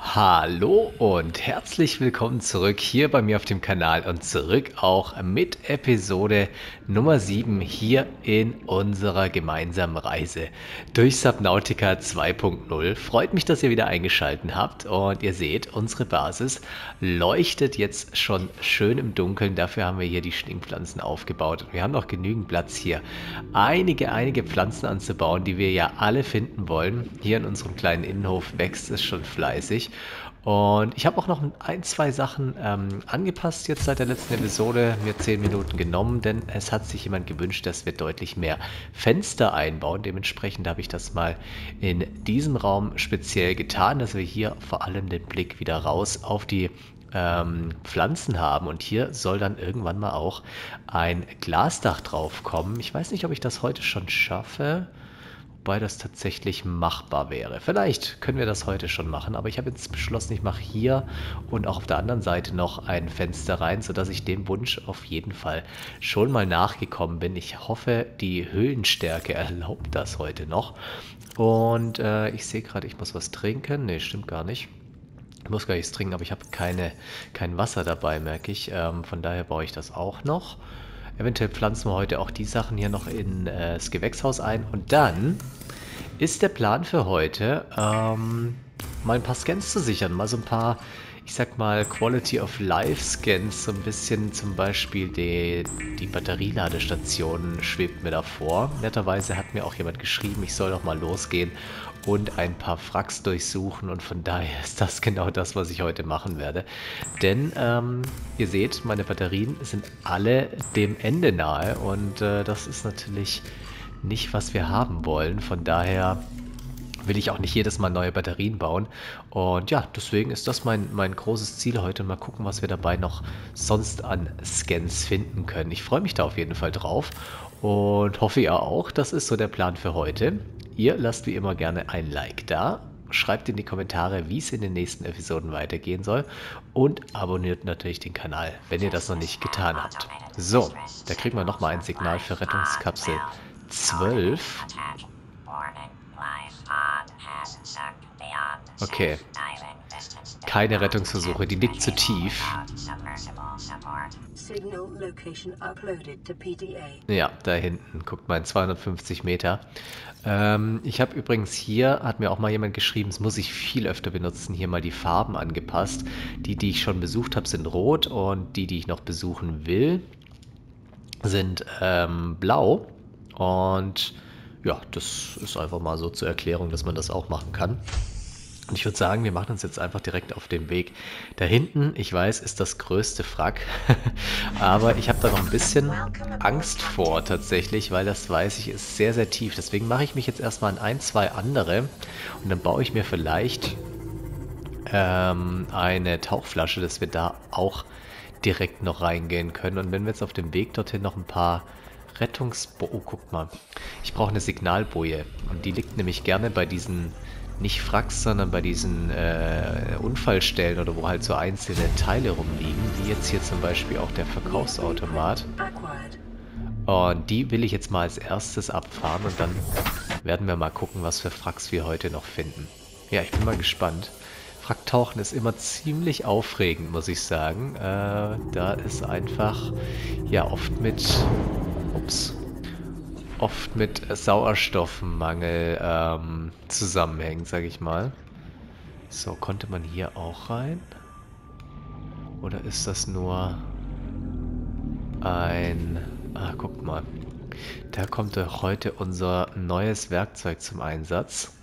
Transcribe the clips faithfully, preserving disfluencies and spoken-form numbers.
Hallo und herzlich willkommen zurück hier bei mir auf dem Kanal und zurück auch mit Episode Nummer sieben hier in unserer gemeinsamen Reise durch Subnautica zwei Punkt null. Freut mich, dass ihr wieder eingeschaltet habt und ihr seht, unsere Basis leuchtet jetzt schon schön im Dunkeln. Dafür haben wir hier die Schlingpflanzen aufgebaut und wir haben noch genügend Platz hier, einige, einige Pflanzen anzubauen, die wir ja alle finden wollen. Hier in unserem kleinen Innenhof wächst es schon fleißig. Und ich habe auch noch ein, zwei Sachen ähm, angepasst jetzt seit der letzten Episode, mir zehn Minuten genommen, denn es hat sich jemand gewünscht, dass wir deutlich mehr Fenster einbauen. Dementsprechend habe ich das mal in diesem Raum speziell getan, dass wir hier vor allem den Blick wieder raus auf die ähm, Pflanzen haben. Und hier soll dann irgendwann mal auch ein Glasdach drauf kommen. Ich weiß nicht, ob ich das heute schon schaffe. Wobei das tatsächlich machbar wäre. Vielleicht können wir das heute schon machen, aber ich habe jetzt beschlossen, ich mache hier und auch auf der anderen Seite noch ein Fenster rein, sodass ich dem Wunsch auf jeden Fall schon mal nachgekommen bin. Ich hoffe, die Höhenstärke erlaubt das heute noch. Und äh, ich sehe gerade, ich muss was trinken. Ne, stimmt gar nicht. Ich muss gar nichts trinken, aber ich habe keine, kein Wasser dabei, merke ich. Ähm, von daher baue ich das auch noch. Eventuell pflanzen wir heute auch die Sachen hier noch in äh, das Gewächshaus ein. Und dann ist der Plan für heute, ähm, mal ein paar Scans zu sichern. Mal so ein paar, ich sag mal, Quality of Life Scans. So ein bisschen zum Beispiel die, die Batterieladestation schwebt mir davor. Netterweise hat mir auch jemand geschrieben, ich soll doch mal losgehen und ein paar Wracks durchsuchen. Und von daher ist das genau das, was ich heute machen werde. Denn ähm, ihr seht, meine Batterien sind alle dem Ende nahe. Und äh, das ist natürlich nicht, was wir haben wollen. Von daher will ich auch nicht jedes Mal neue Batterien bauen. Und ja, deswegen ist das mein, mein großes Ziel heute. Mal gucken, was wir dabei noch sonst an Scans finden können. Ich freue mich da auf jeden Fall drauf und hoffe ihr auch. Das ist so der Plan für heute. Ihr lasst wie immer gerne ein Like da. Schreibt in die Kommentare, wie es in den nächsten Episoden weitergehen soll. Und abonniert natürlich den Kanal, wenn ihr das noch nicht getan habt. So, da kriegen wir nochmal ein Signal für Rettungskapsel zwölf. Okay. Keine Rettungsversuche, die liegt zu tief. Ja, da hinten. Guckt mal, in zweihundertfünfzig Meter. Ähm, ich habe übrigens hier, hat mir auch mal jemand geschrieben, es muss ich viel öfter benutzen, hier mal die Farben angepasst. Die, die ich schon besucht habe, sind rot und die, die ich noch besuchen will, sind ähm, blau. Und ja, das ist einfach mal so zur Erklärung, dass man das auch machen kann. Und ich würde sagen, wir machen uns jetzt einfach direkt auf den Weg. Da hinten, ich weiß, ist das größte Wrack. Aber ich habe da noch ein bisschen Angst vor tatsächlich, weil das, weiß ich, ist sehr, sehr tief. Deswegen mache ich mich jetzt erstmal an ein, zwei andere. Und dann baue ich mir vielleicht ähm, eine Tauchflasche, dass wir da auch direkt noch reingehen können. Und wenn wir jetzt auf dem Weg dorthin noch ein paar Rettungsbo... Oh, guck mal. Ich brauche eine Signalboje. Und die liegt nämlich gerne bei diesen... nicht Wracks, sondern bei diesen äh, Unfallstellen oder wo halt so einzelne Teile rumliegen, wie jetzt hier zum Beispiel auch der Verkaufsautomat. Und die will ich jetzt mal als erstes abfahren und dann werden wir mal gucken, was für Wracks wir heute noch finden. Ja, ich bin mal gespannt. Wracktauchen ist immer ziemlich aufregend, muss ich sagen. Äh, da ist einfach, ja, oft mit... Ups. oft mit Sauerstoffmangel ähm, zusammenhängt, sage ich mal. So, konnte man hier auch rein? Oder ist das nur ein... Ah, guck mal. Da kommt doch heute unser neues Werkzeug zum Einsatz.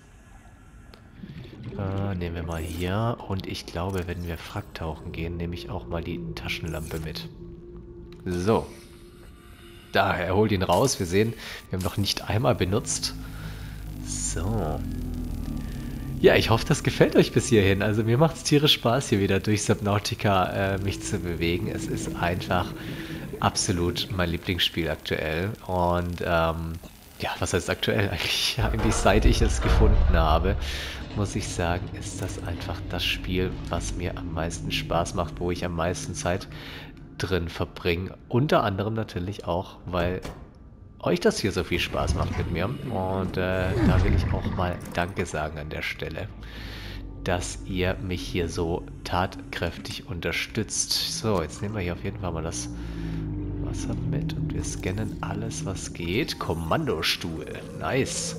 Äh, nehmen wir mal hier. Und ich glaube, wenn wir Wracktauchen gehen, nehme ich auch mal die Taschenlampe mit. So. Da, er holt ihn raus. Wir sehen, wir haben noch nicht einmal benutzt. So. Ja, ich hoffe, das gefällt euch bis hierhin. Also mir macht es tierisch Spaß, hier wieder durch Subnautica äh, mich zu bewegen. Es ist einfach absolut mein Lieblingsspiel aktuell. Und ähm, ja, was heißt aktuell? Eigentlich, ja, eigentlich seit ich es gefunden habe, muss ich sagen, ist das einfach das Spiel, was mir am meisten Spaß macht, wo ich am meisten Zeit drin verbringen. Unter anderem natürlich auch, weil euch das hier so viel Spaß macht mit mir. Und äh, da will ich auch mal Danke sagen an der Stelle. dass ihr mich hier so tatkräftig unterstützt. So, jetzt nehmen wir hier auf jeden Fall mal das Wasser mit und wir scannen alles, was geht. Kommandostuhl. Nice.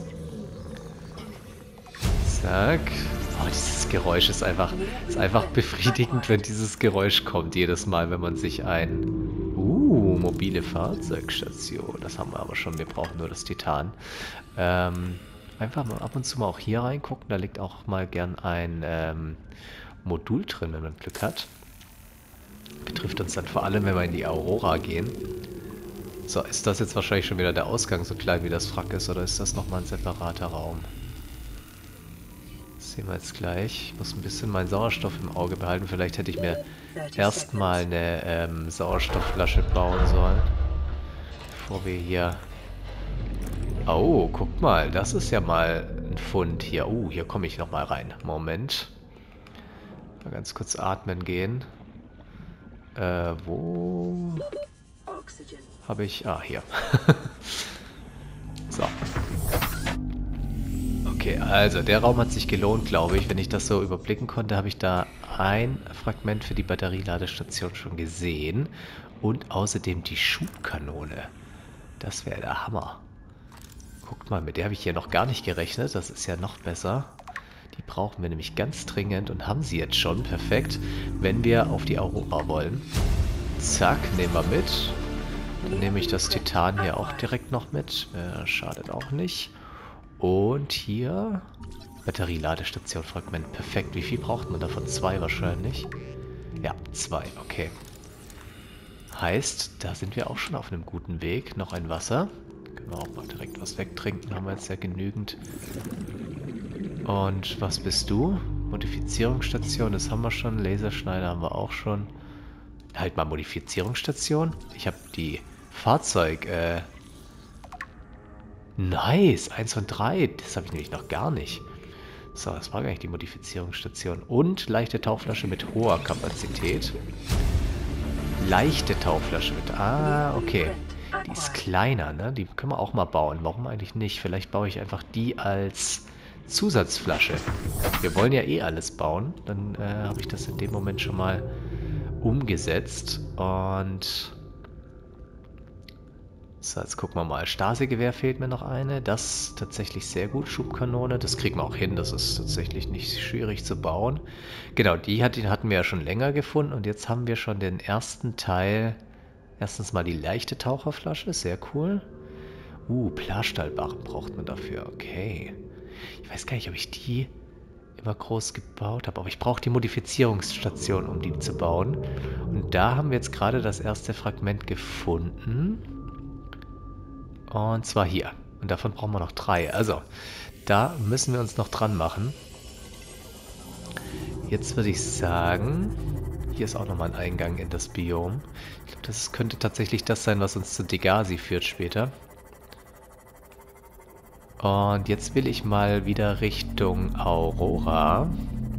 Zack. Oh, dieses Geräusch ist einfach, ist einfach befriedigend, wenn dieses Geräusch kommt. Jedes Mal, wenn man sich ein... Uh, mobile Fahrzeugstation. Das haben wir aber schon. Wir brauchen nur das Titan. Ähm, einfach mal ab und zu mal auch hier reingucken. Da liegt auch mal gern ein ähm, Modul drin, wenn man Glück hat. Betrifft uns dann vor allem, wenn wir in die Aurora gehen. So, ist das jetzt wahrscheinlich schon wieder der Ausgang, so klein wie das Wrack ist, oder ist das nochmal ein separater Raum? Das sehen wir jetzt gleich. Ich muss ein bisschen meinen Sauerstoff im Auge behalten. Vielleicht hätte ich mir erstmal eine ähm, Sauerstoffflasche bauen sollen. Bevor wir hier... Oh, guck mal, das ist ja mal ein Fund hier. Oh, hier komme ich nochmal rein. Moment. Mal ganz kurz atmen gehen. Äh, wo... Habe ich... Ah, hier. So. Okay, also der Raum hat sich gelohnt, glaube ich. Wenn ich das so überblicken konnte, habe ich da ein Fragment für die Batterieladestation schon gesehen. Und außerdem die Schubkanone. Das wäre der Hammer. Guckt mal, mit der habe ich hier noch gar nicht gerechnet. Das ist ja noch besser. Die brauchen wir nämlich ganz dringend und haben sie jetzt schon. Perfekt, wenn wir auf die Aurora wollen. Zack, nehmen wir mit. Dann nehme ich das Titan hier auch direkt noch mit. Äh, schadet auch nicht. Und hier Batterieladestation Fragment. Perfekt. Wie viel braucht man davon? Zwei wahrscheinlich. Ja, zwei. Okay. Heißt, da sind wir auch schon auf einem guten Weg. Noch ein Wasser. Können wir auch mal direkt was wegtrinken. Haben wir jetzt ja genügend. Und was bist du? Modifizierungsstation, das haben wir schon. Laserschneider haben wir auch schon. Halt mal Modifizierungsstation. Ich habe die Fahrzeug... Äh Nice, eins von drei. Das habe ich nämlich noch gar nicht. So, das war gar nicht die Modifizierungsstation. Und leichte Tauchflasche mit hoher Kapazität. Leichte Tauchflasche mit... Ah, okay. Die ist kleiner, ne? Die können wir auch mal bauen. Warum eigentlich nicht? Vielleicht baue ich einfach die als Zusatzflasche. Wir wollen ja eh alles bauen. Dann äh, habe ich das in dem Moment schon mal umgesetzt. Und... So, jetzt gucken wir mal. Stasi-Gewehr fehlt mir noch eine. Das tatsächlich sehr gut. Schubkanone. Das kriegen wir auch hin. Das ist tatsächlich nicht schwierig zu bauen. Genau, die hatten wir ja schon länger gefunden. Und jetzt haben wir schon den ersten Teil. Erstens mal die leichte Taucherflasche. Sehr cool. Uh, Plastahlbarren braucht man dafür. Okay. Ich weiß gar nicht, ob ich die immer groß gebaut habe. Aber ich brauche die Modifizierungsstation, um die zu bauen. Und da haben wir jetzt gerade das erste Fragment gefunden. Und zwar hier. Und davon brauchen wir noch drei. Also, da müssen wir uns noch dran machen. Jetzt würde ich sagen, hier ist auch nochmal ein Eingang in das Biom. Ich glaube, das könnte tatsächlich das sein, was uns zu Degasi führt später. Und jetzt will ich mal wieder Richtung Aurora.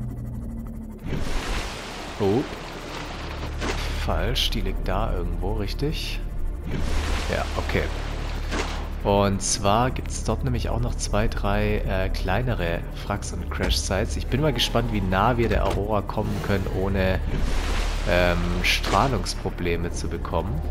Oh. Falsch, die liegt da irgendwo, richtig? Ja, okay. Und zwar gibt es dort nämlich auch noch zwei, drei äh, kleinere Wracks und Crash-Sites. Ich bin mal gespannt, wie nah wir der Aurora kommen können, ohne ähm, Strahlungsprobleme zu bekommen.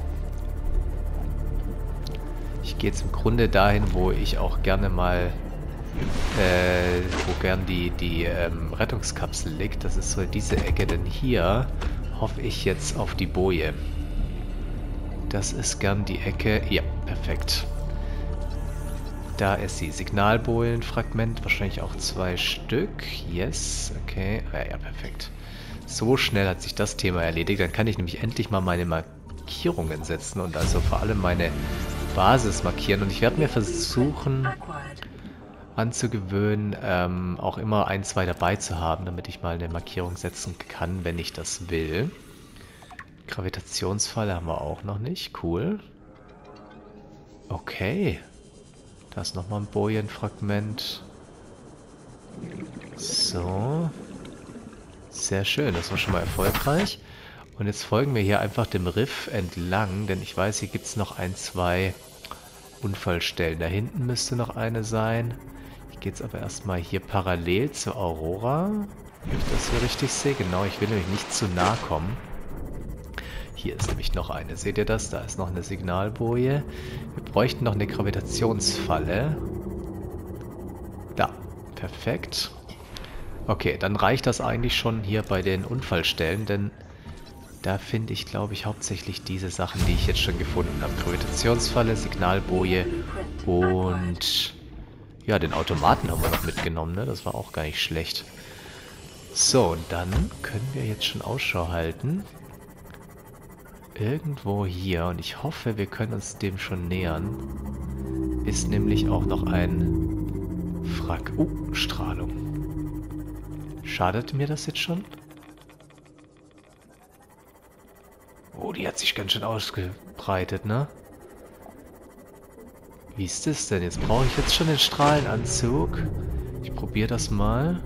Ich gehe jetzt im Grunde dahin, wo ich auch gerne mal, äh, wo gern die, die ähm, Rettungskapsel liegt. Das ist so diese Ecke, denn hier hoffe ich jetzt auf die Boje. Das ist gern die Ecke. Ja, perfekt. Da ist sie. Signalbohlenfragment, wahrscheinlich auch zwei Stück. Yes, okay. Ja, ja, perfekt. So schnell hat sich das Thema erledigt. Dann kann ich nämlich endlich mal meine Markierungen setzen und also vor allem meine Basis markieren. Und ich werde mir versuchen anzugewöhnen, ähm, auch immer ein, zwei dabei zu haben, damit ich mal eine Markierung setzen kann, wenn ich das will. Gravitationsfalle haben wir auch noch nicht. Cool. Okay. Da ist nochmal ein Bojenfragment. So. Sehr schön, das war schon mal erfolgreich. Und jetzt folgen wir hier einfach dem Riff entlang, denn ich weiß, hier gibt es noch ein, zwei Unfallstellen. Da hinten müsste noch eine sein. Ich gehe jetzt aber erstmal hier parallel zur Aurora. Wenn ich das hier richtig sehe, genau, ich will nämlich nicht zu nah kommen. Hier ist nämlich noch eine. Seht ihr das? Da ist noch eine Signalboje. Wir bräuchten noch eine Gravitationsfalle. Da. Perfekt. Okay, dann reicht das eigentlich schon hier bei den Unfallstellen, denn da finde ich, glaube ich, hauptsächlich diese Sachen, die ich jetzt schon gefunden habe. Gravitationsfalle, Signalboje und ja, den Automaten haben wir noch mitgenommen, ne? Das war auch gar nicht schlecht. So, und dann können wir jetzt schon Ausschau halten. Irgendwo hier, und ich hoffe, wir können uns dem schon nähern, ist nämlich auch noch ein Wrack. Oh, Strahlung. Schadet mir das jetzt schon? Oh, die hat sich ganz schön ausgebreitet, ne? Wie ist das denn? Jetzt brauche ich jetzt schon den Strahlenanzug. Ich probiere das mal.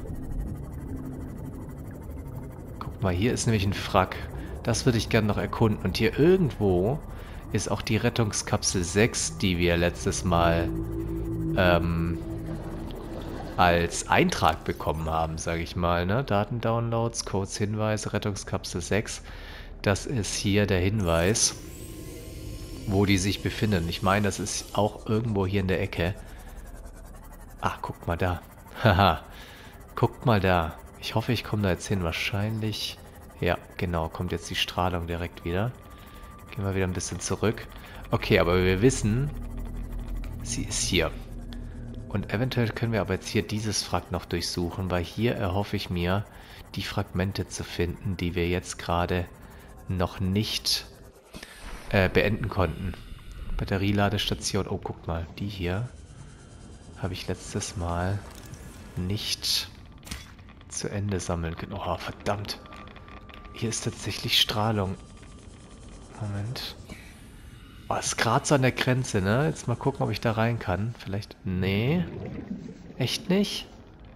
Guck mal, hier ist nämlich ein Wrack. Das würde ich gerne noch erkunden. Und hier irgendwo ist auch die Rettungskapsel sechs, die wir letztes Mal ähm, als Eintrag bekommen haben, sage ich mal. Ne? Datendownloads, Codes, Hinweise, Rettungskapsel sechs. Das ist hier der Hinweis, wo die sich befinden. Ich meine, das ist auch irgendwo hier in der Ecke. Ah, guck mal da. Haha. Guckt mal da. Ich hoffe, ich komme da jetzt hin. Wahrscheinlich... Ja, genau. Kommt jetzt die Strahlung direkt wieder. Gehen wir wieder ein bisschen zurück. Okay, aber wir wissen, sie ist hier. Und eventuell können wir aber jetzt hier dieses Wrack noch durchsuchen, weil hier erhoffe ich mir, die Fragmente zu finden, die wir jetzt gerade noch nicht äh, beenden konnten. Batterieladestation. Oh, guck mal. Die hier habe ich letztes Mal nicht zu Ende sammeln können. Oh, verdammt. Hier ist tatsächlich Strahlung. Moment. Oh, ist gerade so an der Grenze, ne? Jetzt mal gucken, ob ich da rein kann. Vielleicht... Nee. Echt nicht?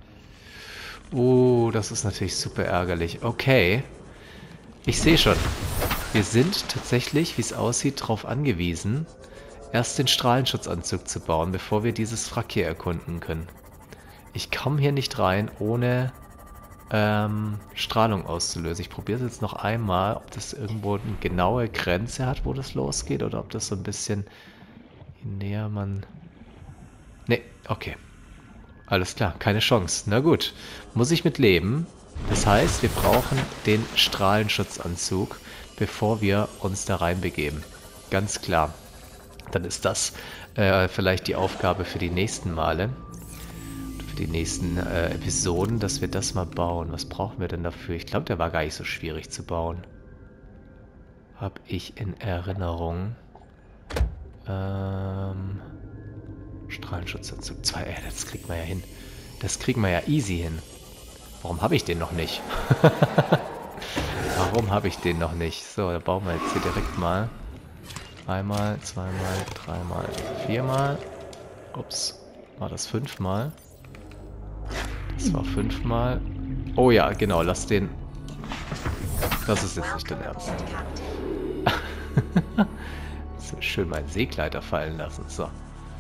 Oh, das ist natürlich super ärgerlich. Okay. Ich sehe schon. Wir sind tatsächlich, wie es aussieht, darauf angewiesen, erst den Strahlenschutzanzug zu bauen, bevor wir dieses Wrack hier erkunden können. Ich komme hier nicht rein, ohne ähm, Strahlung auszulösen. Ich probiere es jetzt noch einmal, ob das irgendwo eine genaue Grenze hat, wo das losgeht, oder ob das so ein bisschen, je näher man... Ne, okay. Alles klar, keine Chance. Na gut, muss ich mit leben. Das heißt, wir brauchen den Strahlenschutzanzug, bevor wir uns da reinbegeben. Ganz klar. Dann ist das äh, vielleicht die Aufgabe für die nächsten Male. Für die nächsten äh, Episoden, dass wir das mal bauen. Was brauchen wir denn dafür? Ich glaube, der war gar nicht so schwierig zu bauen. Hab ich in Erinnerung. Ähm, Strahlenschutzanzug zwei. Äh, das kriegt man ja hin. Das kriegen wir ja easy hin. Warum habe ich den noch nicht? Warum habe ich den noch nicht? So, da bauen wir jetzt hier direkt mal. Einmal, zweimal, dreimal, viermal. Ups, war das fünfmal? Das war fünfmal. Oh ja, genau, lass den... Das ist jetzt nicht dein Ernst. So schön meinen Seegleiter fallen lassen. So.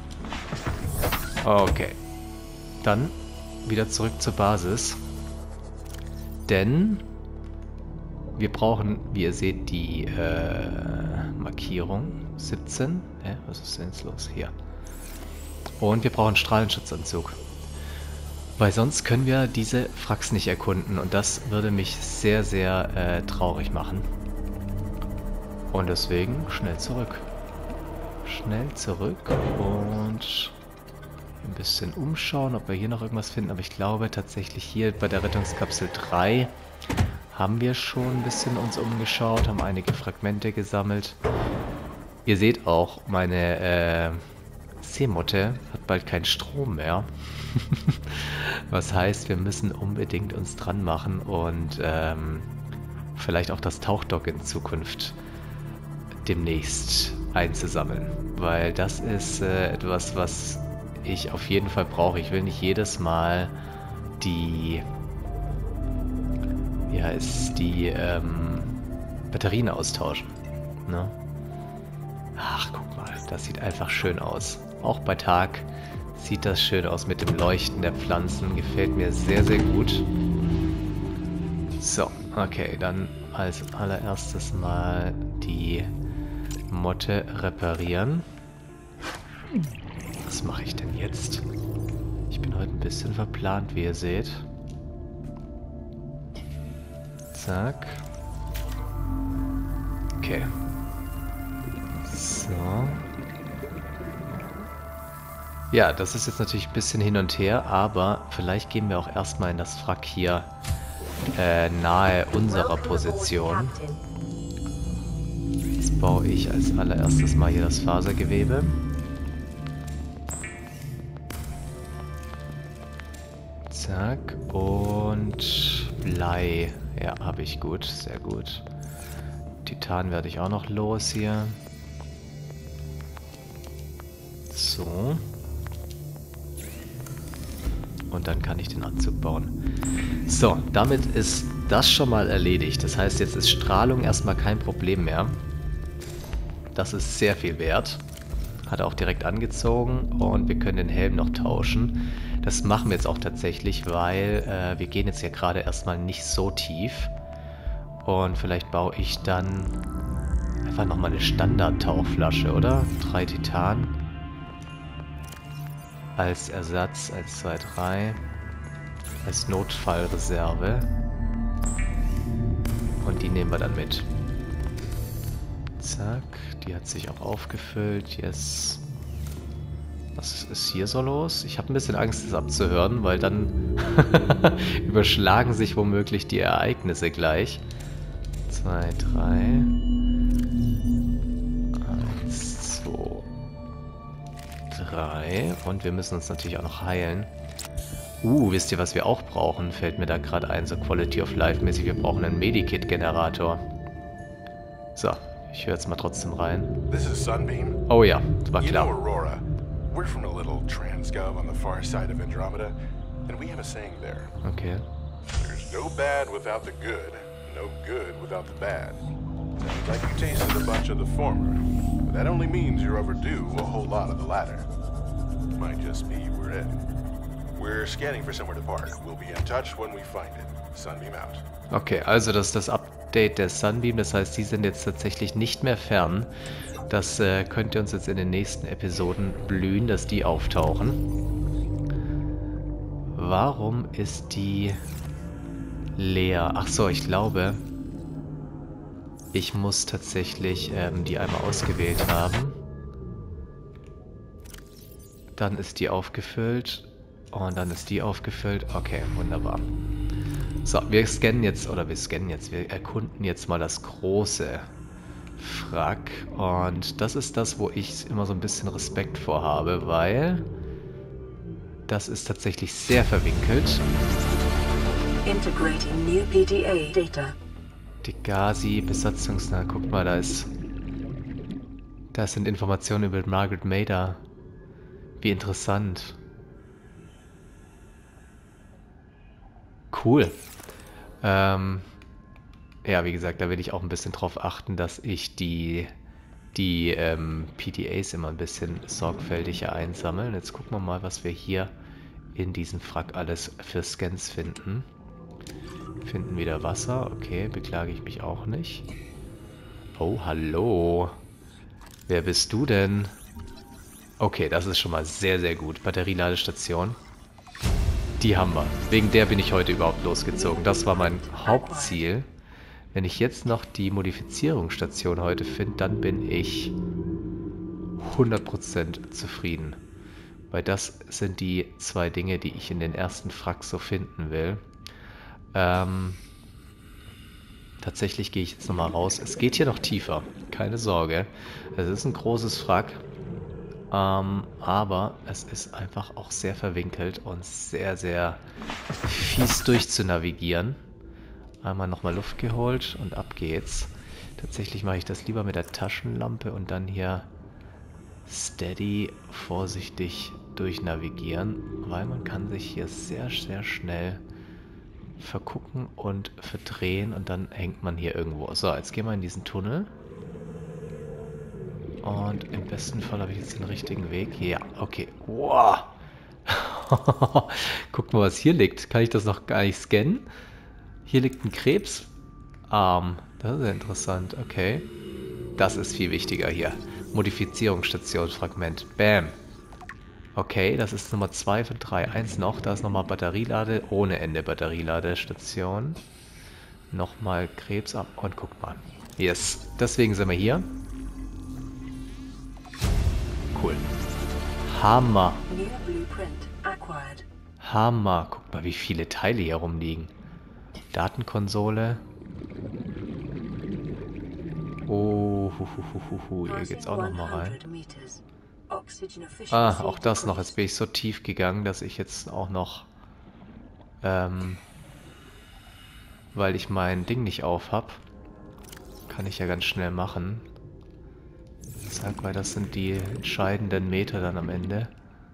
Okay. Dann wieder zurück zur Basis. Denn wir brauchen, wie ihr seht, die äh, Markierung siebzehn. Hä, was ist denn jetzt los? Hier. Und wir brauchen einen Strahlenschutzanzug. Weil sonst können wir diese Wracks nicht erkunden. Und das würde mich sehr, sehr äh, traurig machen. Und deswegen schnell zurück. Schnell zurück und ein bisschen umschauen, ob wir hier noch irgendwas finden. Aber ich glaube tatsächlich hier bei der Rettungskapsel drei haben wir schon ein bisschen uns umgeschaut, haben einige Fragmente gesammelt. Ihr seht auch, meine äh, Seemotte hat bald keinen Strom mehr. Was heißt, wir müssen unbedingt uns dran machen und ähm, vielleicht auch das Tauchdock in Zukunft demnächst einzusammeln. Weil das ist äh, etwas, was ich auf jeden Fall brauche. Ich will nicht jedes Mal die... Ja, ist die ähm, Batterien austauschen. Ne? Ach, guck mal, das sieht einfach schön aus. Auch bei Tag sieht das schön aus mit dem Leuchten der Pflanzen. Gefällt mir sehr, sehr gut. So, okay, dann als allererstes mal die Motte reparieren. Was mache ich denn jetzt? Ich bin heute ein bisschen verplant, wie ihr seht. Zack. Okay. So. Ja, das ist jetzt natürlich ein bisschen hin und her, aber vielleicht gehen wir auch erstmal in das Wrack hier äh, nahe unserer Position. Jetzt baue ich als allererstes mal hier das Fasergewebe. Zack. Und Blei. Ja, habe ich gut. Sehr gut. Titan werde ich auch noch los hier. So. Und dann kann ich den Anzug bauen. So, damit ist das schon mal erledigt. Das heißt, jetzt ist Strahlung erstmal kein Problem mehr. Das ist sehr viel wert. Hat er auch direkt angezogen und wir können den Helm noch tauschen. Das machen wir jetzt auch tatsächlich, weil äh, wir gehen jetzt ja gerade erstmal nicht so tief. Und vielleicht baue ich dann einfach nochmal eine Standard-Tauchflasche, oder? Drei Titan. Als Ersatz, eins, zwei, drei. Als Notfallreserve. Und die nehmen wir dann mit. Zack, die hat sich auch aufgefüllt. Yes. Was ist hier so los? Ich habe ein bisschen Angst, das abzuhören, weil dann überschlagen sich womöglich die Ereignisse gleich. Zwei, drei. Eins, zwei, drei. Und wir müssen uns natürlich auch noch heilen. Uh, wisst ihr, was wir auch brauchen? Fällt mir da gerade ein, so Quality of Life mäßig. Wir brauchen einen Medikit-Generator. So, ich höre jetzt mal trotzdem rein. This is Sunbeam. Oh ja, das war You klar. know Aurora. We're from a little transgov on the far side of Andromeda, and we have a saying there. Okay. There's no bad without the good, no good without the bad. Sounds like you tasted a bunch of the former, but that only means you're overdue a whole lot of the latter. Might just be we're in. We're scanning for somewhere to park. We'll be in touch when we find it. Sunbeam out. Okay, also das ist das Update der Sunbeam, das heißt, die sind jetzt tatsächlich nicht mehr fern. Das äh, könnt ihr uns jetzt in den nächsten Episoden blühen, dass die auftauchen. Warum ist die leer? Ach so, ich glaube, ich muss tatsächlich ähm, die einmal ausgewählt haben. Dann ist die aufgefüllt und dann ist die aufgefüllt. Okay, wunderbar. So, wir scannen jetzt, oder wir scannen jetzt, wir erkunden jetzt mal das große Wrack. Und das ist das, wo ich immer so ein bisschen Respekt vor habe, weil das ist tatsächlich sehr verwinkelt. Integrating new P D A data. Degasi, Besatzungsnah, guckt mal, da ist... Da sind Informationen über Margaret Mader. Wie interessant. Cool. Ähm... Ja, wie gesagt, da will ich auch ein bisschen drauf achten, dass ich die, die ähm, P D As immer ein bisschen sorgfältiger einsammle. Und jetzt gucken wir mal, was wir hier in diesem Wrack alles für Scans finden. Finden wieder Wasser. Okay, beklage ich mich auch nicht. Oh, hallo. Wer bist du denn? Okay, das ist schon mal sehr, sehr gut. Batterieladestation. Die haben wir. Wegen der bin ich heute überhaupt losgezogen. Das war mein Hauptziel. Wenn ich jetzt noch die Modifizierungsstation heute finde, dann bin ich hundert Prozent zufrieden. Weil das sind die zwei Dinge, die ich in den ersten Wrack so finden will. Ähm, tatsächlich gehe ich jetzt nochmal raus. Es geht hier noch tiefer, keine Sorge. Es ist ein großes Wrack, ähm, aber es ist einfach auch sehr verwinkelt und sehr, sehr fies durchzunavigieren. Einmal nochmal Luft geholt und ab geht's. Tatsächlich mache ich das lieber mit der Taschenlampe und dann hier steady, vorsichtig durchnavigieren, weil man kann sich hier sehr, sehr schnell vergucken und verdrehen und dann hängt man hier irgendwo. So, jetzt gehen wir in diesen Tunnel. Und im besten Fall habe ich jetzt den richtigen Weg. Ja, okay. Wow. Guckt mal, was hier liegt. Kann ich das noch gar nicht scannen? Hier liegt ein Krebsarm. Das ist ja interessant. Okay. Das ist viel wichtiger hier. Modifizierungsstationsfragment. Bam. Okay, das ist Nummer zwei von drei. Eins noch. Da ist nochmal Batterielade. Ohne Ende Batterieladestation. Nochmal Krebsarm. Und guckt mal. Yes. Deswegen sind wir hier. Cool. Hammer. Hammer. Guck mal, wie viele Teile hier rumliegen. Datenkonsole. Oh, hu, hu, hu, hu, hu. Hier geht's auch nochmal rein. Ah, auch das noch. Jetzt bin ich so tief gegangen, dass ich jetzt auch noch, ähm, weil ich mein Ding nicht auf habe, kann ich ja ganz schnell machen. Sag mal, das sind die entscheidenden Meter dann am Ende.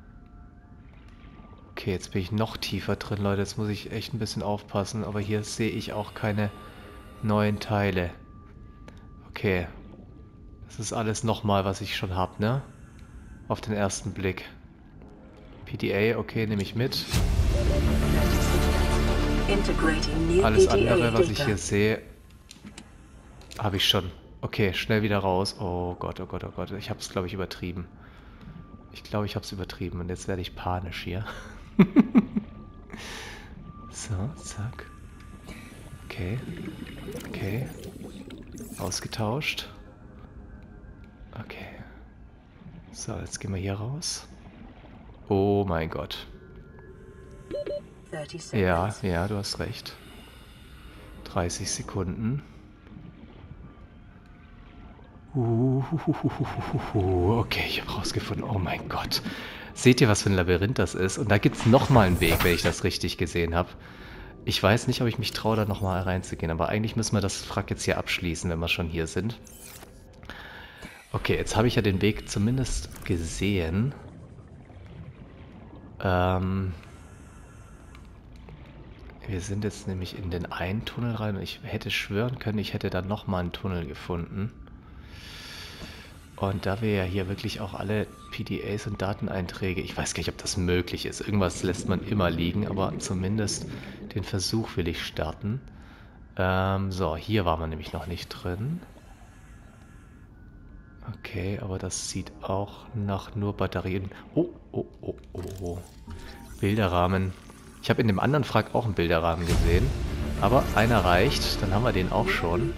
Okay, jetzt bin ich noch tiefer drin, Leute. Jetzt muss ich echt ein bisschen aufpassen. Aber hier sehe ich auch keine neuen Teile. Okay. Das ist alles nochmal, was ich schon habe, ne? Auf den ersten Blick. P D A, okay, nehme ich mit. Alles andere, was ich hier sehe, habe ich schon. Okay, schnell wieder raus. Oh Gott, oh Gott, oh Gott. Ich habe es, glaube ich, übertrieben. Ich glaube, ich habe es übertrieben. Und jetzt werde ich panisch hier. So, zack. Okay. Okay. Ausgetauscht. Okay. So, jetzt gehen wir hier raus. Oh mein Gott. Ja, ja, du hast recht. dreißig Sekunden. Uh, okay, ich habe rausgefunden. Oh mein Gott. Seht ihr, was für ein Labyrinth das ist? Und da gibt es nochmal einen Weg, wenn ich das richtig gesehen habe. Ich weiß nicht, ob ich mich traue, da nochmal reinzugehen. Aber eigentlich müssen wir das Wrack jetzt hier abschließen, wenn wir schon hier sind. Okay, jetzt habe ich ja den Weg zumindest gesehen. Ähm... Wir sind jetzt nämlich in den einen Tunnel rein und ich hätte schwören können, ich hätte da nochmal einen Tunnel gefunden. Und da wir ja hier wirklich auch alle P D As und Dateneinträge, ich weiß gar nicht, ob das möglich ist. Irgendwas lässt man immer liegen, aber zumindest den Versuch will ich starten. Ähm, so, hier waren wir nämlich noch nicht drin. Okay, aber das sieht auch nach nur Batterien... Oh, oh, oh, oh. Bilderrahmen. Ich habe in dem anderen Wrack auch einen Bilderrahmen gesehen. Aber einer reicht, dann haben wir den auch schon.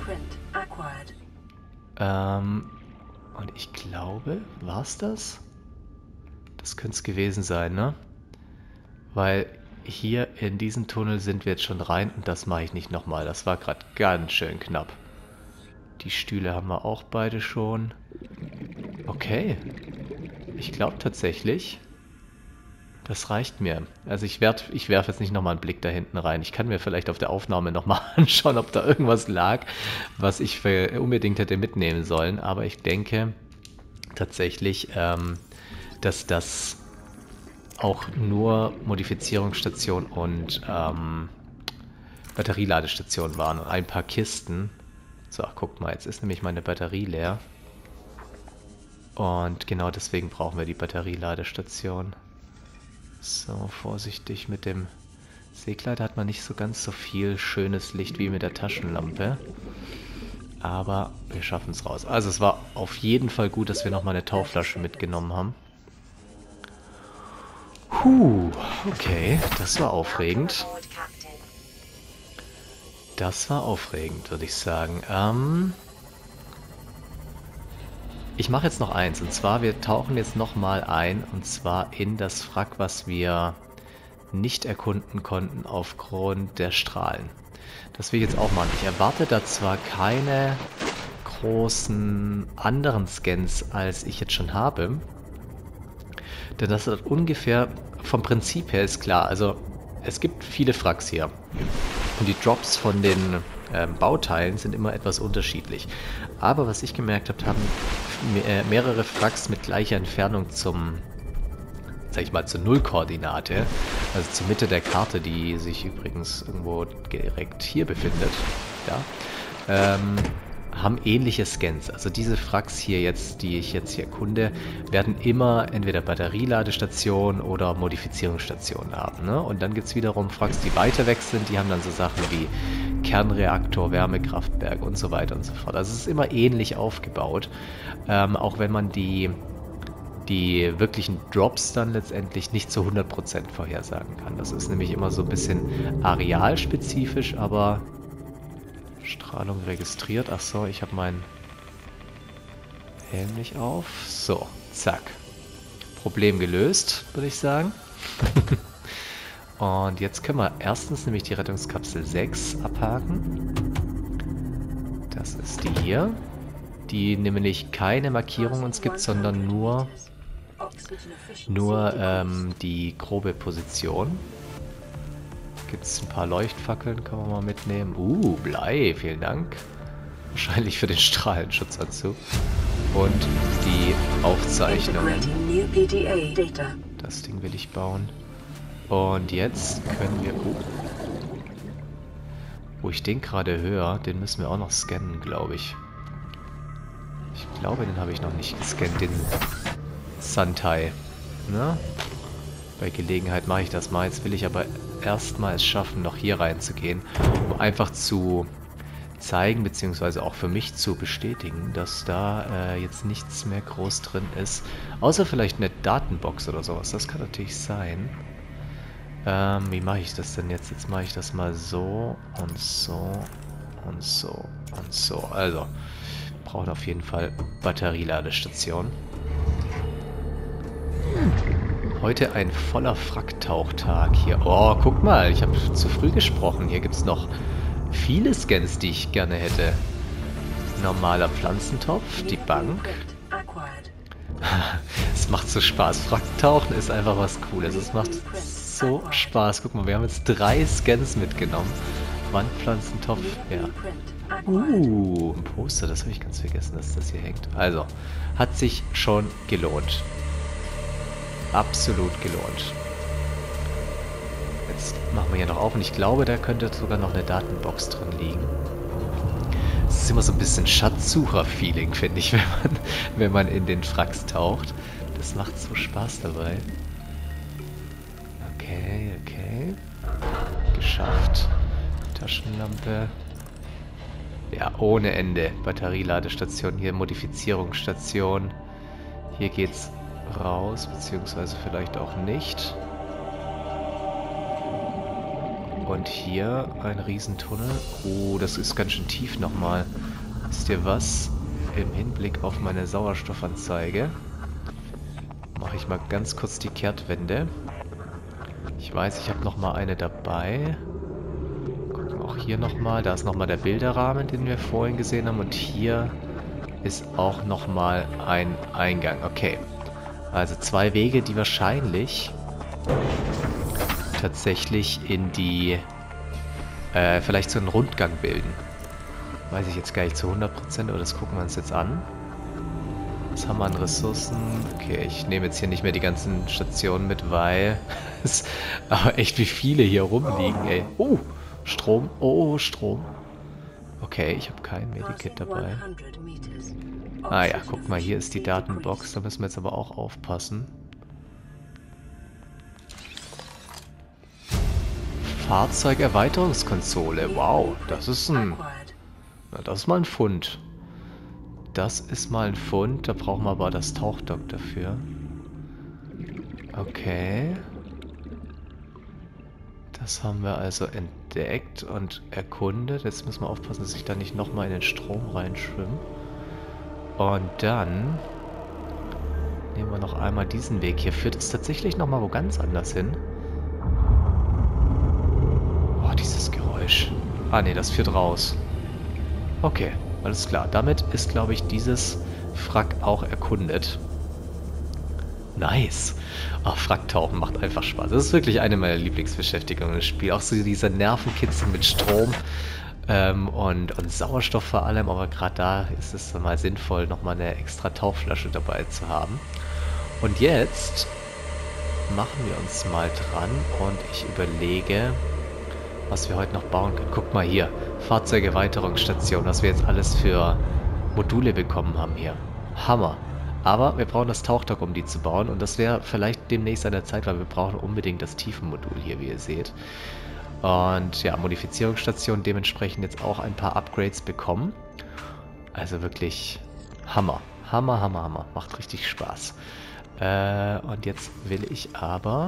Ähm... Und ich glaube, war es das? Das könnte es gewesen sein, ne? Weil hier in diesen Tunnel sind wir jetzt schon rein und das mache ich nicht nochmal. Das war gerade ganz schön knapp. Die Stühle haben wir auch beide schon. Okay. Ich glaube tatsächlich, das reicht mir. Also ich, werd, ich werfe jetzt nicht nochmal einen Blick da hinten rein. Ich kann mir vielleicht auf der Aufnahme nochmal anschauen, ob da irgendwas lag, was ich für unbedingt hätte mitnehmen sollen. Aber ich denke tatsächlich, ähm, dass das auch nur Modifizierungsstation und ähm, Batterieladestation waren und ein paar Kisten. So, guckt mal, jetzt ist nämlich meine Batterie leer. Und genau deswegen brauchen wir die Batterieladestation. So, vorsichtig mit dem Segleiter hat man nicht so ganz so viel schönes Licht wie mit der Taschenlampe. Aber wir schaffen es raus. Also es war auf jeden Fall gut, dass wir nochmal eine Tauchflasche mitgenommen haben. Puh, okay, das war aufregend. Das war aufregend, würde ich sagen. Ähm... Ich mache jetzt noch eins, und zwar, wir tauchen jetzt nochmal ein, und zwar in das Wrack, was wir nicht erkunden konnten aufgrund der Strahlen. Das will ich jetzt auch machen. Ich erwarte da zwar keine großen anderen Scans, als ich jetzt schon habe, denn das ist ungefähr, vom Prinzip her ist klar, also es gibt viele Wracks hier und die Drops von den ähm, Bauteilen sind immer etwas unterschiedlich. Aber was ich gemerkt habe, haben mehrere Wracks mit gleicher Entfernung zum, sag ich mal, zur Nullkoordinate, also zur Mitte der Karte, die sich übrigens irgendwo direkt hier befindet, ja, ähm, haben ähnliche Scans. Also diese Frags hier jetzt, die ich jetzt hier erkunde, werden immer entweder Batterieladestationen oder Modifizierungsstationen haben. Ne? Und dann gibt es wiederum Frags, die weiter weg sind. Die haben dann so Sachen wie Kernreaktor, Wärmekraftwerk und so weiter und so fort. Also es ist immer ähnlich aufgebaut. Ähm, auch wenn man die, die wirklichen Drops dann letztendlich nicht zu hundert Prozent vorhersagen kann. Das ist nämlich immer so ein bisschen arealspezifisch, aber... Strahlung registriert. Ach so, ich habe meinen Helm nicht auf. So, zack. Problem gelöst, würde ich sagen. Und jetzt können wir erstens nämlich die Rettungskapsel sechs abhaken. Das ist die hier. Die nämlich keine Markierung uns gibt, sondern nur, nur ähm, die grobe Position. Gibt es ein paar Leuchtfackeln, kann man mal mitnehmen. Uh, Blei, vielen Dank. Wahrscheinlich für den Strahlenschutzanzug. Und die Aufzeichnungen. Das Ding will ich bauen. Und jetzt können wir... Uh, wo ich den gerade höre, den müssen wir auch noch scannen, glaube ich. Ich glaube, den habe ich noch nicht gescannt, den Santai. Ne? Bei Gelegenheit mache ich das mal. Jetzt will ich aber erstmal es schaffen, noch hier reinzugehen, um einfach zu zeigen, beziehungsweise auch für mich zu bestätigen, dass da äh, jetzt nichts mehr groß drin ist. Außer vielleicht eine Datenbox oder sowas. Das kann natürlich sein. Ähm, wie mache ich das denn jetzt? Jetzt mache ich das mal so und so und so und so. Also, wir brauchen auf jeden Fall Batterieladestation. Heute ein voller Fracktauchtag hier. Oh, guck mal, ich habe zu früh gesprochen. Hier gibt es noch viele Scans, die ich gerne hätte. Normaler Pflanzentopf, die Bank. Es macht so Spaß. Fracktauchen ist einfach was Cooles. Es macht so Spaß. Guck mal, wir haben jetzt drei Scans mitgenommen. Wandpflanzentopf, ja. Uh, ein Poster, das habe ich ganz vergessen, dass das hier hängt. Also, hat sich schon gelohnt. Absolut gelohnt. Jetzt machen wir hier noch auf und ich glaube, da könnte sogar noch eine Datenbox drin liegen. Es ist immer so ein bisschen Schatzsucher-Feeling, finde ich, wenn man, wenn man in den Frags taucht. Das macht so Spaß dabei. Okay, okay. Geschafft. Taschenlampe. Ja, ohne Ende. Batterieladestation, hier Modifizierungsstation. Hier geht's raus, beziehungsweise vielleicht auch nicht. Und hier ein Riesentunnel. Oh, das ist ganz schön tief nochmal. Wisst ihr was? Im Hinblick auf meine Sauerstoffanzeige mache ich mal ganz kurz die Kehrtwende. Ich weiß, ich habe nochmal eine dabei. Gucken wir auch hier nochmal. Da ist nochmal der Bilderrahmen, den wir vorhin gesehen haben. Und hier ist auch nochmal ein Eingang. Okay. Also zwei Wege, die wahrscheinlich tatsächlich in die, äh, vielleicht so einen Rundgang bilden. Weiß ich jetzt gar nicht zu hundert Prozent, aber das gucken wir uns jetzt an. Was haben wir an Ressourcen? Okay, ich nehme jetzt hier nicht mehr die ganzen Stationen mit, weil es aber echt wie viele hier rumliegen, ey. Oh, Strom. Oh, Strom. Okay, ich habe kein Medikit dabei. Ah ja, guck mal, hier ist die Datenbox. Da müssen wir jetzt aber auch aufpassen. Fahrzeugerweiterungskonsole. Wow, das ist ein... Na, das ist mal ein Fund. Das ist mal ein Fund. Da brauchen wir aber das Tauchdock dafür. Okay. Das haben wir also entdeckt und erkundet. Jetzt müssen wir aufpassen, dass ich da nicht nochmal in den Strom reinschwimme. Und dann nehmen wir noch einmal diesen Weg. Hier führt es tatsächlich nochmal wo ganz anders hin. Oh, dieses Geräusch. Ah ne, das führt raus. Okay, alles klar. Damit ist, glaube ich, dieses Frack auch erkundet. Nice. Oh, Fracktauchen macht einfach Spaß. Das ist wirklich eine meiner Lieblingsbeschäftigungen im Spiel. Auch so dieser Nervenkitzel mit Strom ähm, und, und Sauerstoff vor allem. Aber gerade da ist es mal sinnvoll, nochmal eine extra Tauchflasche dabei zu haben. Und jetzt machen wir uns mal dran und ich überlege, was wir heute noch bauen können. Guck mal hier, Fahrzeugerweiterungsstation, was wir jetzt alles für Module bekommen haben hier. Hammer. Aber wir brauchen das Tauchdock, um die zu bauen. Und das wäre vielleicht demnächst an der Zeit, weil wir brauchen unbedingt das Tiefenmodul hier, wie ihr seht. Und ja, Modifizierungsstation dementsprechend jetzt auch ein paar Upgrades bekommen. Also wirklich Hammer. Hammer, Hammer, Hammer. Macht richtig Spaß. Äh, und jetzt will ich aber...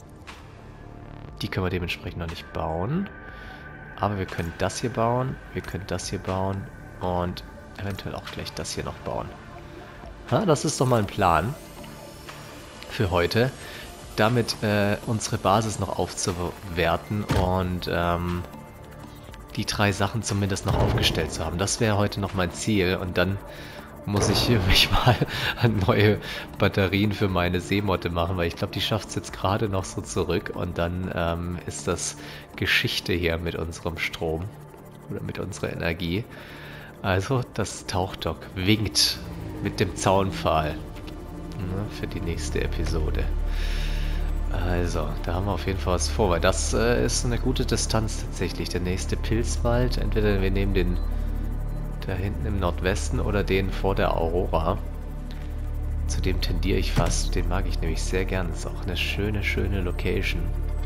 Die können wir dementsprechend noch nicht bauen. Aber wir können das hier bauen. Wir können das hier bauen. Und eventuell auch gleich das hier noch bauen. Ha, das ist doch mal ein Plan für heute, damit äh, unsere Basis noch aufzuwerten und ähm, die drei Sachen zumindest noch aufgestellt zu haben. Das wäre heute noch mein Ziel und dann muss ich mich mal an neue Batterien für meine Seemotte machen, weil ich glaube, die schafft es jetzt gerade noch so zurück und dann ähm, ist das Geschichte hier mit unserem Strom oder mit unserer Energie. Also das Tauchdock winkt mit dem Zaunpfahl, ne, für die nächste Episode. Also, da haben wir auf jeden Fall was vor, weil das äh, ist eine gute Distanz tatsächlich. Der nächste Pilzwald, entweder wir nehmen den da hinten im Nordwesten oder den vor der Aurora. Zu dem tendiere ich fast, den mag ich nämlich sehr gern. Das ist auch eine schöne, schöne Location.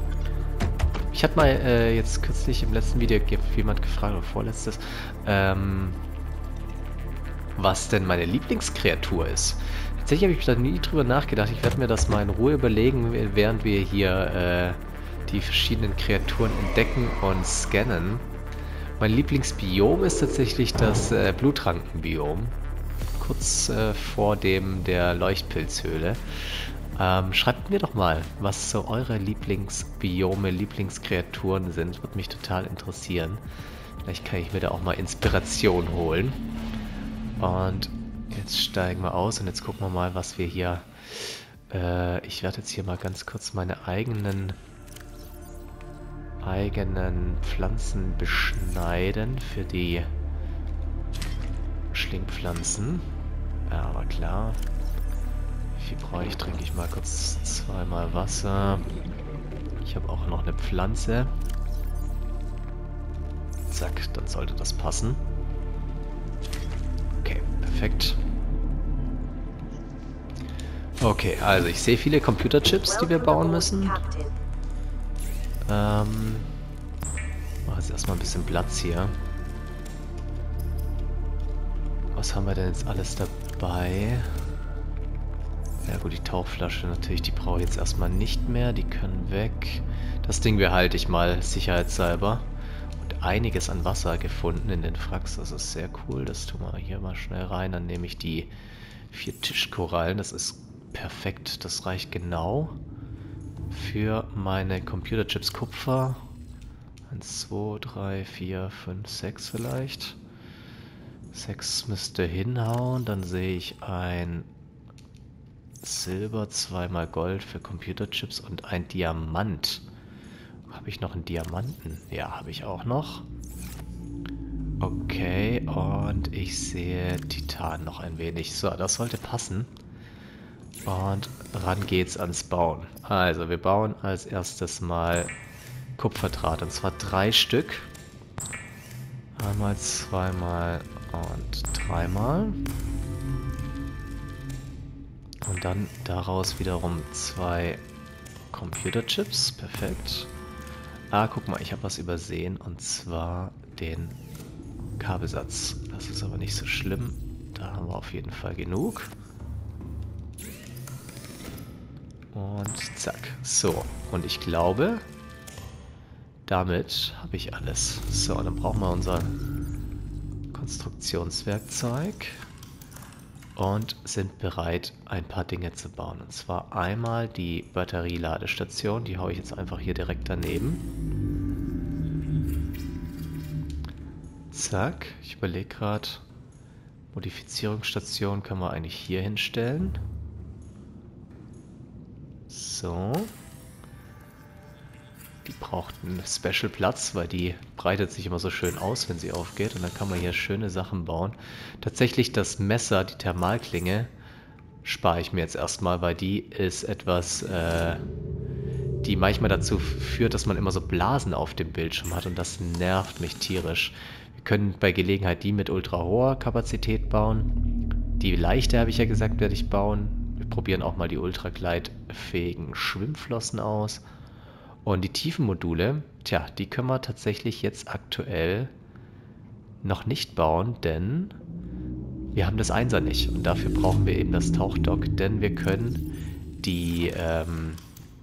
Ich hatte mal äh, jetzt kürzlich im letzten Video jemand gefragt, oder vorletztes, ähm, was denn meine Lieblingskreatur ist. Tatsächlich habe ich da nie drüber nachgedacht. Ich werde mir das mal in Ruhe überlegen, während wir hier äh, die verschiedenen Kreaturen entdecken und scannen. Mein Lieblingsbiom ist tatsächlich das äh, Blutrankenbiom. Kurz äh, vor dem der Leuchtpilzhöhle. Ähm, schreibt mir doch mal, was so eure Lieblingsbiome, Lieblingskreaturen sind. Würde mich total interessieren. Vielleicht kann ich mir da auch mal Inspiration holen. Und jetzt steigen wir aus und jetzt gucken wir mal, was wir hier... Äh, ich werde jetzt hier mal ganz kurz meine eigenen eigenen Pflanzen beschneiden für die Schlingpflanzen. Ja, aber klar. Wie viel brauche ich? Trinke ich mal kurz zweimal Wasser. Ich habe auch noch eine Pflanze. Zack, dann sollte das passen. Okay, perfekt. Okay, also ich sehe viele Computerchips, die wir bauen müssen. Ähm, mach jetzt erstmal ein bisschen Platz hier. Was haben wir denn jetzt alles dabei? Ja gut, die Tauchflasche natürlich, die brauche ich jetzt erstmal nicht mehr. Die können weg. Das Ding behalte ich mal sicherheitshalber. Und einiges an Wasser gefunden in den Fracks. Das ist sehr cool. Das tun wir hier mal schnell rein. Dann nehme ich die vier Tischkorallen. Das ist perfekt. Das reicht genau für meine Computerchips Kupfer. eins, zwei, drei, vier, fünf, sechs vielleicht. sechs müsste hinhauen. Dann sehe ich ein Silber, zweimal Gold für Computerchips und ein Diamant. Habe ich noch einen Diamanten? Ja, habe ich auch noch. Okay, und ich sehe Titan noch ein wenig. So, das sollte passen. Und ran geht's ans Bauen. Also, wir bauen als erstes mal Kupferdraht. Und zwar drei Stück. Einmal, zweimal und dreimal. Und dann daraus wiederum zwei Computerchips. Perfekt. Ah, guck mal, ich habe was übersehen. Und zwar den Kabelsatz. Das ist aber nicht so schlimm. Da haben wir auf jeden Fall genug. Und zack. So, und ich glaube, damit habe ich alles. So, dann brauchen wir unser Konstruktionswerkzeug und sind bereit, ein paar Dinge zu bauen. Und zwar einmal die Batterieladestation, die haue ich jetzt einfach hier direkt daneben. Zack, ich überlege gerade, Modifizierungsstation können wir eigentlich hier hinstellen. So. Die braucht einen Special Platz, weil die breitet sich immer so schön aus, wenn sie aufgeht. Und dann kann man hier schöne Sachen bauen. Tatsächlich das Messer, die Thermalklinge, spare ich mir jetzt erstmal, weil die ist etwas, äh, die manchmal dazu führt, dass man immer so Blasen auf dem Bildschirm hat und das nervt mich tierisch. Wir können bei Gelegenheit die mit ultra hoher Kapazität bauen. Die leichte, habe ich ja gesagt, werde ich bauen. Wir probieren auch mal die ultragleitfähigen Schwimmflossen aus. Und die Tiefenmodule, tja, die können wir tatsächlich jetzt aktuell noch nicht bauen, denn wir haben das Einser nicht. Und dafür brauchen wir eben das Tauchdock, denn wir können die, ähm,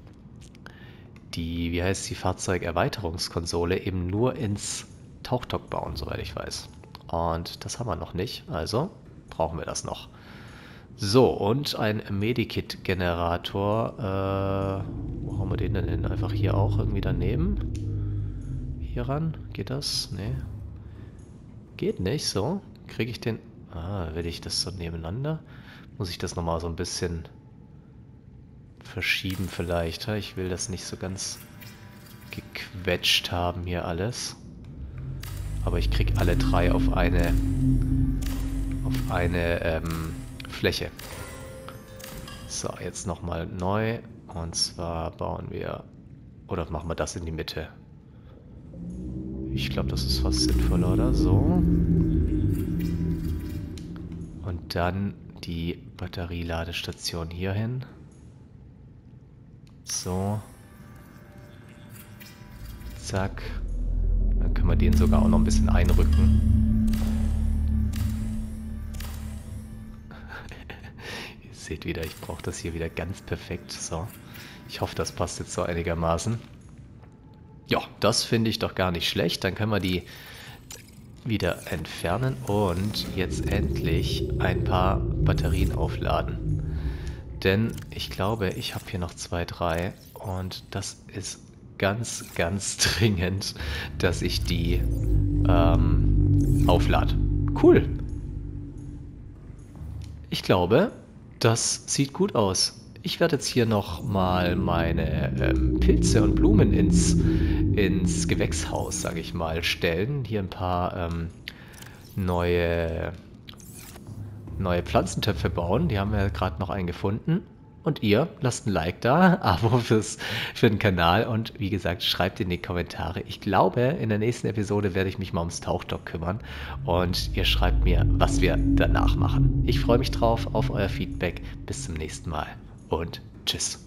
die, wie heißt die Fahrzeugerweiterungskonsole eben nur ins Tauchdock bauen, soweit ich weiß. Und das haben wir noch nicht, also brauchen wir das noch. So, und ein Medikit-Generator. Äh, wo haben wir den denn hin? Einfach hier auch irgendwie daneben? Hier ran? Geht das? Nee. Geht nicht, so. Kriege ich den... Ah, will ich das so nebeneinander? Muss ich das nochmal so ein bisschen verschieben vielleicht? Ich will das nicht so ganz gequetscht haben hier alles. Aber ich kriege alle drei auf eine... auf eine, ähm... Fläche. So, jetzt nochmal neu. Und zwar bauen wir... Oder machen wir das in die Mitte? Ich glaube, das ist fast sinnvoller, oder? So. Und dann die Batterieladestation hier hin. So. Zack. Dann können wir den sogar auch noch ein bisschen einrücken. Seht wieder, ich brauche das hier wieder ganz perfekt. So, ich hoffe, das passt jetzt so einigermaßen. Ja, das finde ich doch gar nicht schlecht. Dann können wir die wieder entfernen und jetzt endlich ein paar Batterien aufladen. Denn ich glaube, ich habe hier noch zwei, drei und das ist ganz, ganz dringend, dass ich die ähm, auflade. Cool. Ich glaube... Das sieht gut aus. Ich werde jetzt hier noch mal meine ähm, Pilze und Blumen ins, ins Gewächshaus, sage ich mal, stellen. Hier ein paar ähm, neue, neue Pflanzentöpfe bauen. Die haben wir gerade noch einen gefunden. Und ihr, lasst ein Like da, Abo fürs, für den Kanal und wie gesagt, schreibt in die Kommentare. Ich glaube, in der nächsten Episode werde ich mich mal ums Tauchdock kümmern und ihr schreibt mir, was wir danach machen. Ich freue mich drauf, auf euer Feedback. Bis zum nächsten Mal und tschüss.